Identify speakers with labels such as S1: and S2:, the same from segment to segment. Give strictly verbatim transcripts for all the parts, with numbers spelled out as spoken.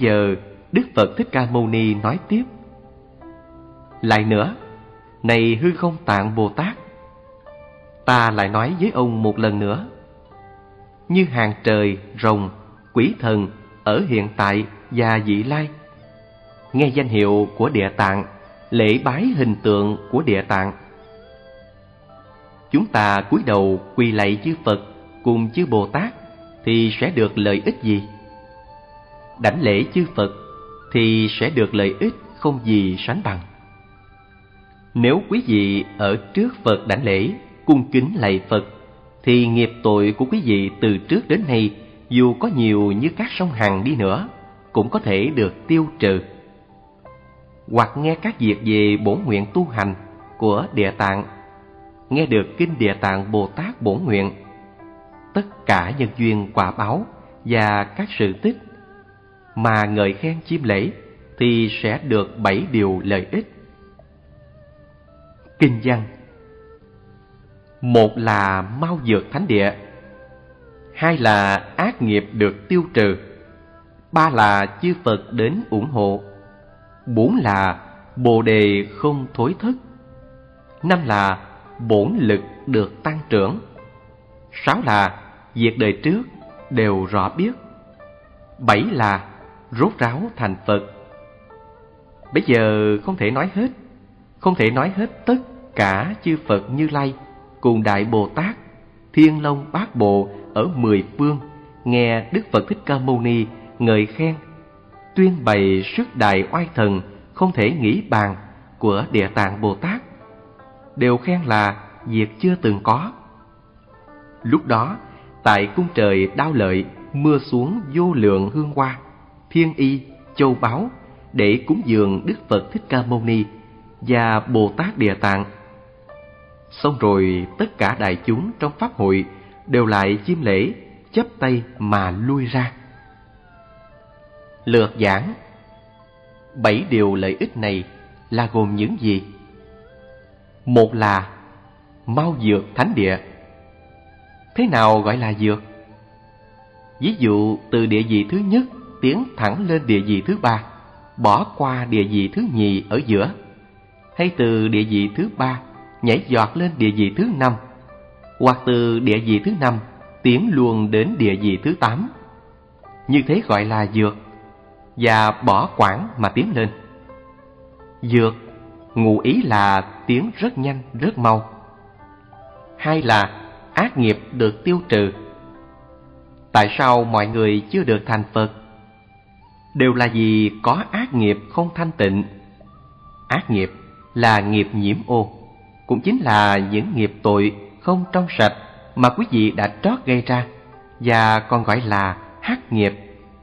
S1: giờ Đức Phật Thích Ca Mâu Ni nói tiếp: lại nữa, này Hư Không Tạng Bồ Tát, ta lại nói với ông một lần nữa. Như hàng trời, rồng, quỷ thần ở hiện tại và vị lai, nghe danh hiệu của Địa Tạng, lễ bái hình tượng của Địa Tạng. Chúng ta cúi đầu quỳ lạy chư Phật cùng chư Bồ Tát thì sẽ được lợi ích gì? Đảnh lễ chư Phật thì sẽ được lợi ích không gì sánh bằng. Nếu quý vị ở trước Phật đảnh lễ, cung kính lạy Phật, thì nghiệp tội của quý vị từ trước đến nay, dù có nhiều như các sông Hằng đi nữa, cũng có thể được tiêu trừ. Hoặc nghe các việc về bổn nguyện tu hành của Địa Tạng, nghe được kinh Địa Tạng Bồ Tát bổn nguyện, tất cả nhân duyên quả báo và các sự tích mà ngợi khen chiêm lễ thì sẽ được bảy điều lợi ích. Kinh văn: một là mau dược thánh địa, hai là ác nghiệp được tiêu trừ, ba là chư Phật đến ủng hộ, bốn là bồ đề không thối thất, năm là bổn lực được tăng trưởng, sáu là việc đời trước đều rõ biết, bảy là rốt ráo thành Phật. Bây giờ không thể nói hết, không thể nói hết tất cả chư Phật Như Lai cùng Đại Bồ Tát, Thiên Long Bát Bộ ở mười phương nghe Đức Phật Thích Ca Mâu Ni ngợi khen, tuyên bày sức đại oai thần không thể nghĩ bàn của Địa Tạng Bồ Tát, đều khen là việc chưa từng có. Lúc đó, tại cung trời Đao Lợi mưa xuống vô lượng hương hoa, thiên y, châu báu để cúng dường Đức Phật Thích Ca Mâu Ni và Bồ Tát Địa Tạng. Xong rồi tất cả đại chúng trong pháp hội đều lại chiêm lễ, chắp tay mà lui ra. Lược giảng: bảy điều lợi ích này là gồm những gì? Một là mau dược thánh địa. Thế nào gọi là dược? Ví dụ từ địa vị thứ nhất tiến thẳng lên địa vị thứ ba, bỏ qua địa vị thứ nhì ở giữa, hay từ địa vị thứ ba nhảy giọt lên địa vị thứ năm, hoặc từ địa vị thứ năm tiến luôn đến địa vị thứ tám. Như thế gọi là dược, và bỏ quãng mà tiến lên. Dược ngụ ý là tiến rất nhanh, rất mau. Hai là ác nghiệp được tiêu trừ. Tại sao mọi người chưa được thành Phật? Đều là vì có ác nghiệp không thanh tịnh. Ác nghiệp là nghiệp nhiễm ô, cũng chính là những nghiệp tội không trong sạch mà quý vị đã trót gây ra, và còn gọi là hắc nghiệp.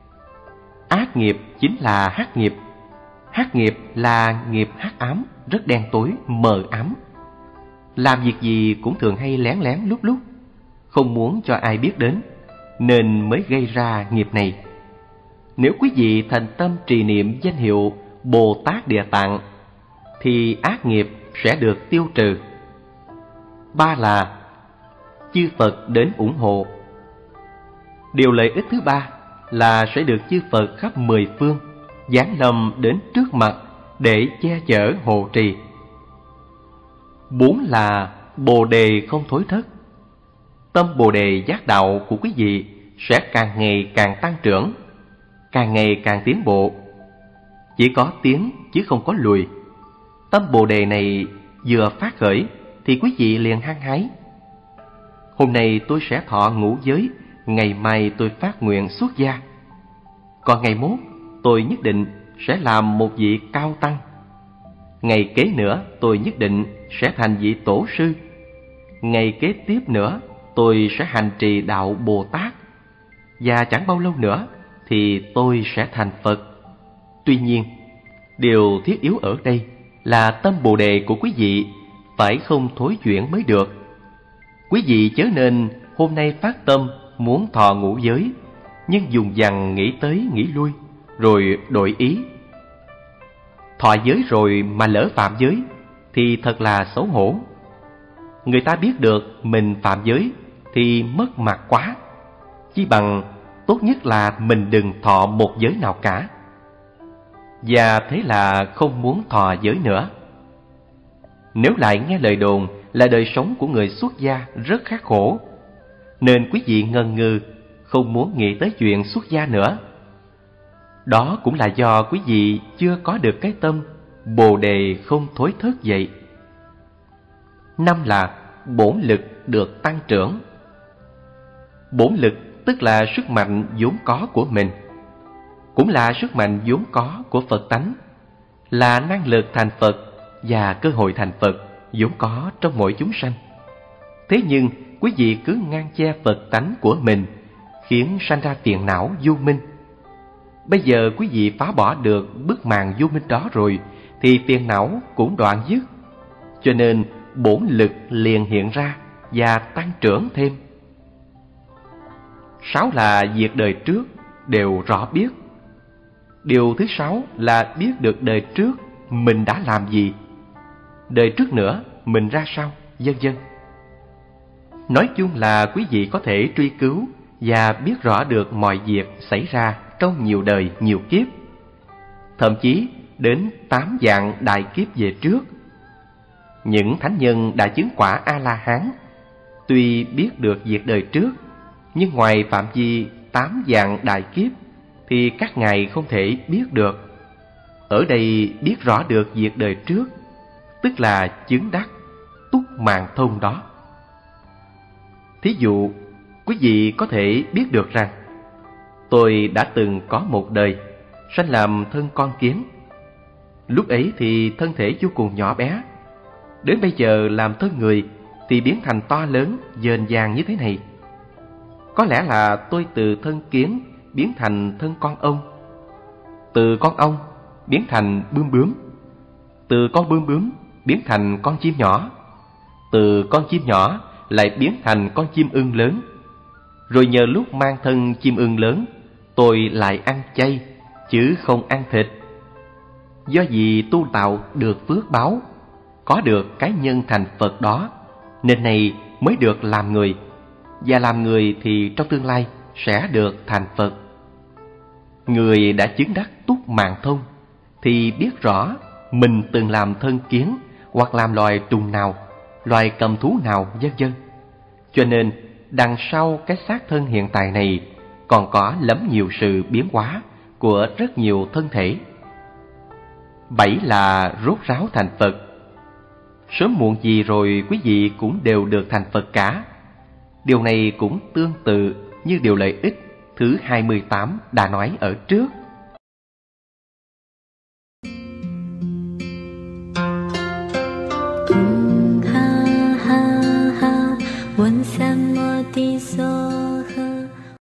S1: Ác nghiệp chính là hắc nghiệp. Hắc nghiệp là nghiệp hắc ám, rất đen tối, mờ ám. Làm việc gì cũng thường hay lén lén lúc lúc, không muốn cho ai biết đến, nên mới gây ra nghiệp này. Nếu quý vị thành tâm trì niệm danh hiệu Bồ Tát Địa Tạng, thì ác nghiệp sẽ được tiêu trừ. Ba là chư Phật đến ủng hộ. Điều lợi ích thứ ba là sẽ được chư Phật khắp mười phương giáng lâm đến trước mặt để che chở hộ trì. Bốn là bồ đề không thối thất. Tâm bồ đề giác đạo của quý vị sẽ càng ngày càng tăng trưởng, càng ngày càng tiến bộ. Chỉ có tiến chứ không có lùi. Tâm bồ đề này vừa phát khởi thì quý vị liền hăng hái. Hôm nay tôi sẽ thọ ngũ giới, ngày mai tôi phát nguyện xuất gia. Còn ngày mốt tôi nhất định sẽ làm một vị cao tăng. Ngày kế nữa tôi nhất định sẽ thành vị tổ sư. Ngày kế tiếp nữa tôi sẽ hành trì đạo Bồ Tát. Và chẳng bao lâu nữa thì tôi sẽ thành Phật. Tuy nhiên, điều thiết yếu ở đây là tâm bồ đề của quý vị phải không thối chuyển mới được. Quý vị chớ nên hôm nay phát tâm muốn thọ ngũ giới, nhưng dùng dằng nghĩ tới nghĩ lui, rồi đổi ý. Thọ giới rồi mà lỡ phạm giới thì thật là xấu hổ. Người ta biết được mình phạm giới thì mất mặt quá. Chi bằng tốt nhất là mình đừng thọ một giới nào cả, và thế là không muốn thọ giới nữa. Nếu lại nghe lời đồn là đời sống của người xuất gia rất khắc khổ, nên quý vị ngần ngừ không muốn nghĩ tới chuyện xuất gia nữa. Đó cũng là do quý vị chưa có được cái tâm Bồ đề không thối thức vậy. Năm là bổn lực được tăng trưởng. Bổn lực tức là sức mạnh vốn có của mình, cũng là sức mạnh vốn có của Phật tánh, là năng lực thành Phật và cơ hội thành Phật vốn có trong mỗi chúng sanh. Thế nhưng quý vị cứ ngăn che Phật tánh của mình, khiến sanh ra phiền não vô minh. Bây giờ quý vị phá bỏ được bức màn vô minh đó rồi, thì phiền não cũng đoạn dứt, cho nên bổn lực liền hiện ra và tăng trưởng thêm. Sáu là việc đời trước đều rõ biết. Điều thứ sáu là biết được đời trước mình đã làm gì, đời trước nữa mình ra sao, vân vân. Nói chung là quý vị có thể truy cứu và biết rõ được mọi việc xảy ra trong nhiều đời, nhiều kiếp, thậm chí đến tám vạn đại kiếp về trước. Những thánh nhân đã chứng quả A-la-hán tuy biết được việc đời trước, nhưng ngoài phạm vi tám vạn đại kiếp thì các ngài không thể biết được. Ở đây biết rõ được việc đời trước, tức là chứng đắc túc mạng thông đó. Thí dụ, quý vị có thể biết được rằng tôi đã từng có một đời sanh làm thân con kiến. Lúc ấy thì thân thể vô cùng nhỏ bé, đến bây giờ làm thân người thì biến thành to lớn, dền dàng như thế này. Có lẽ là tôi từ thân kiến biến thành thân con ong, từ con ong biến thành bướm bướm, từ con bướm bướm biến thành con chim nhỏ, từ con chim nhỏ lại biến thành con chim ưng lớn. Rồi nhờ lúc mang thân chim ưng lớn, tôi lại ăn chay chứ không ăn thịt. Do vì tu tạo được phước báo, có được cái nhân thành Phật đó, nên này mới được làm người, và làm người thì trong tương lai sẽ được thành Phật. Người đã chứng đắc túc mạng thông thì biết rõ mình từng làm thân kiến, hoặc làm loài trùng nào, loài cầm thú nào, vân vân. Cho nên đằng sau cái xác thân hiện tại này còn có lắm nhiều sự biến hóa của rất nhiều thân thể. Bảy là rốt ráo thành Phật. Sớm muộn gì rồi quý vị cũng đều được thành Phật cả. Điều này cũng tương tự như điều lợi ích thứ hai mươi tám đã nói ở trước.
S2: Ha ha ha, 问三摩地所